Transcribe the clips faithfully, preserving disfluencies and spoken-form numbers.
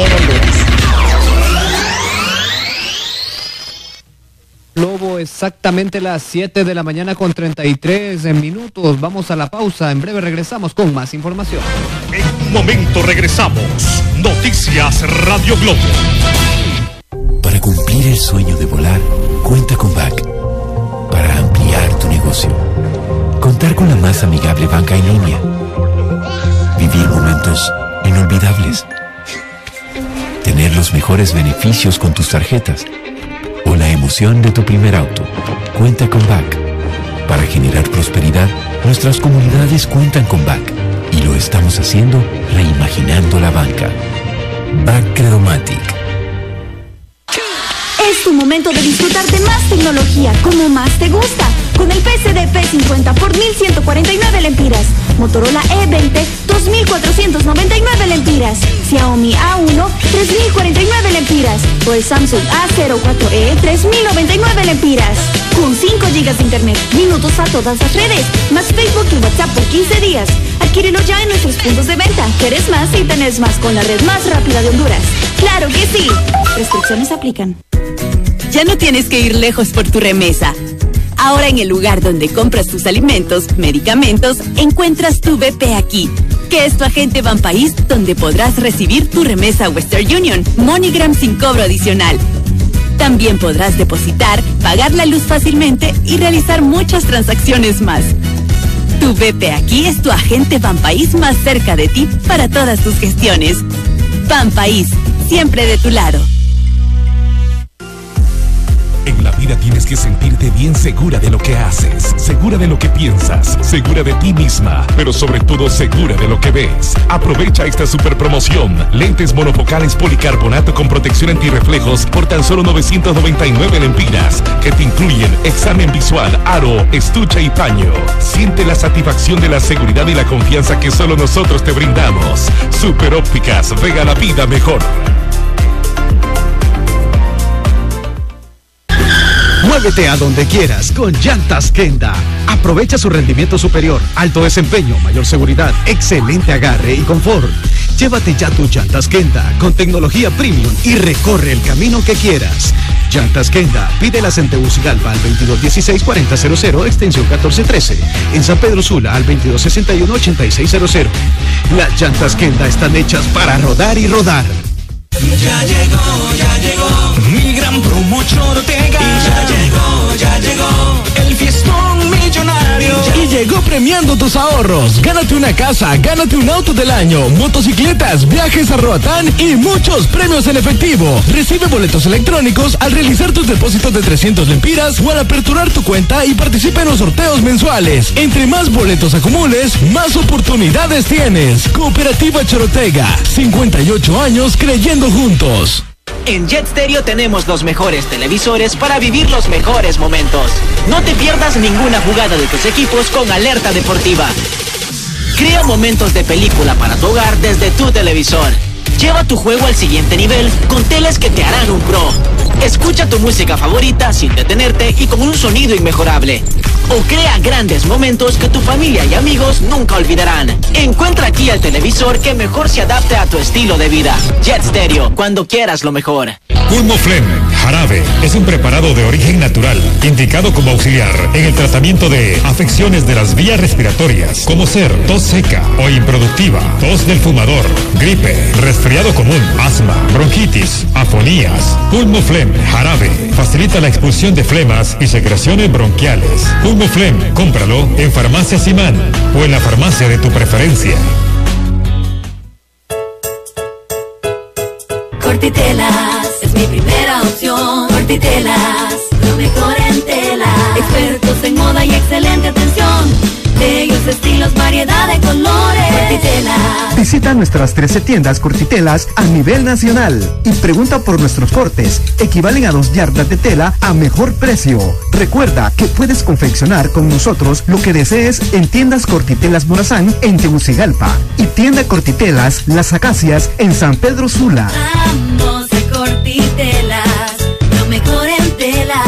en Honduras. Lobo, exactamente las siete de la mañana con treinta y tres minutos. Vamos a la pausa. En breve regresamos con más información. En un momento regresamos. Noticias Radio Globo. Para cumplir el sueño de volar, cuenta con B A C. Para ampliar tu negocio, contar con la más amigable banca en línea. Vivir momentos inolvidables. Tener los mejores beneficios con tus tarjetas. O la emoción de tu primer auto. Cuenta con B A C. Para generar prosperidad, nuestras comunidades cuentan con B A C. Y lo estamos haciendo reimaginando la banca. B A C Credomatic. Es tu momento de disfrutar de más tecnología, como más te gusta. Con el P C D P cincuenta por mil ciento cuarenta y nueve lempiras. Motorola E veinte, dos mil cuatrocientos noventa y nueve lempiras. Xiaomi A uno, tres mil cuarenta y nueve lempiras. O el Samsung A cero cuatro E, tres mil noventa y nueve lempiras. Con cinco gigas de internet, minutos a todas las redes, más Facebook y WhatsApp por quince días. Adquírelo ya en nuestros puntos de venta. ¿Quieres más y tenés más con la red más rápida de Honduras? ¡Claro que sí! Restricciones aplican. Ya no tienes que ir lejos por tu remesa. Ahora en el lugar donde compras tus alimentos, medicamentos, encuentras tu B P Aquí, que es tu agente Banpaís, donde podrás recibir tu remesa Western Union, MoneyGram sin cobro adicional. También podrás depositar, pagar la luz fácilmente y realizar muchas transacciones más. Tu B P Aquí es tu agente Banpaís más cerca de ti para todas tus gestiones. Banpaís, siempre de tu lado. En la vida tienes que sentirte bien segura de lo que haces, segura de lo que piensas, segura de ti misma, pero sobre todo segura de lo que ves. Aprovecha esta super promoción. Lentes monofocales policarbonato con protección antirreflejos por tan solo novecientos noventa y nueve lempiras, que te incluyen examen visual, aro, estuche y paño. Siente la satisfacción de la seguridad y la confianza que solo nosotros te brindamos. Super Ópticas, vega la vida mejor. Muévete a donde quieras con Llantas Kenda. Aprovecha su rendimiento superior, alto desempeño, mayor seguridad, excelente agarre y confort. Llévate ya tu Llantas Kenda con tecnología premium y recorre el camino que quieras. Llantas Kenda, pídelas en Tegucigalpa al veintidós dieciséis cuarenta cero cero, extensión catorce trece. En San Pedro Sula al veintidós sesenta y uno ochenta y seis cero cero. Las Llantas Kenda están hechas para rodar y rodar. Ya llegó, ya llegó mi gran promo Chorotega. Y ya llegó, ya llegó el fiestón millonario. Y llegó premiando tus ahorros. Gánate una casa, gánate un auto del año, motocicletas, viajes a Roatán y muchos premios en efectivo. Recibe boletos electrónicos al realizar tus depósitos de trescientos lempiras o al aperturar tu cuenta y participa en los sorteos mensuales. Entre más boletos acumules, más oportunidades tienes. Cooperativa Chorotega, cincuenta y ocho años creyendo juntos. En Jet Stereo tenemos los mejores televisores para vivir los mejores momentos. No te pierdas ninguna jugada de tus equipos con Alerta Deportiva. Crea momentos de película para tu hogar desde tu televisor. Lleva tu juego al siguiente nivel con teles que te harán un pro. Escucha tu música favorita sin detenerte y con un sonido inmejorable. O crea grandes momentos que tu familia y amigos nunca olvidarán. Encuentra aquí el televisor que mejor se adapte a tu estilo de vida. Jet Stereo, cuando quieras lo mejor. Pulmoflem Jarabe es un preparado de origen natural, indicado como auxiliar en el tratamiento de afecciones de las vías respiratorias, como ser tos seca o improductiva, tos del fumador, gripe, resfriado común, asma, bronquitis, afonías. Pulmoflem Jarabe facilita la expulsión de flemas y secreciones bronquiales. Pulmoflem, cómpralo en Farmacia Simán o en la farmacia de tu preferencia. Cortitelas es mi primera opción. Cortitelas, lo mejor en tela. Expertos en moda y excelente atención. Bellos estilos, variedad de colores. Cortitelas. Visita nuestras trece tiendas Cortitelas a nivel nacional y pregunta por nuestros cortes. Equivalen a dos yardas de tela a mejor precio. Recuerda que puedes confeccionar con nosotros lo que desees en tiendas Cortitelas Morazán en Tegucigalpa y tienda Cortitelas Las Acacias en San Pedro Sula. Vamos a Cortitelas, lo mejor en telas.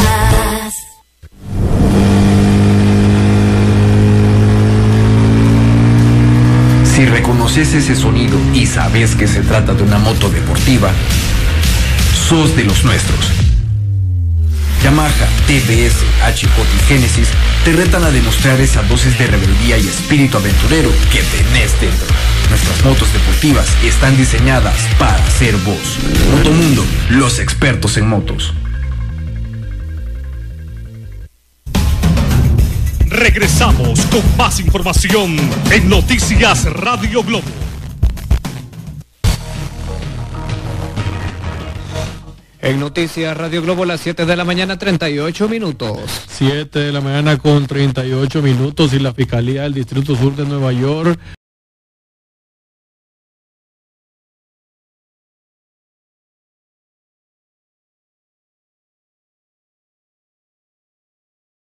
Si Si reconoces ese sonido y sabes que se trata de una moto deportiva, sos de los nuestros. Yamaha, T V S, H J y Genesis te retan a demostrar esa dosis de rebeldía y espíritu aventurero que tenés dentro. Nuestras motos deportivas están diseñadas para ser vos. Motomundo, los expertos en motos. Regresamos con más información en Noticias Radio Globo. En Noticias Radio Globo, las siete de la mañana, treinta y ocho minutos. siete de la mañana con treinta y ocho minutos y la Fiscalía del Distrito Sur de Nueva York